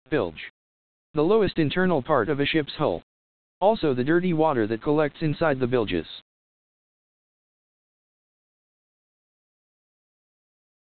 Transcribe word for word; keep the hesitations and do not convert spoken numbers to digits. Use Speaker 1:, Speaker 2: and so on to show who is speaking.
Speaker 1: Bilge. The lowest internal part of a ship's hull. Also the dirty water that collects inside the bilges.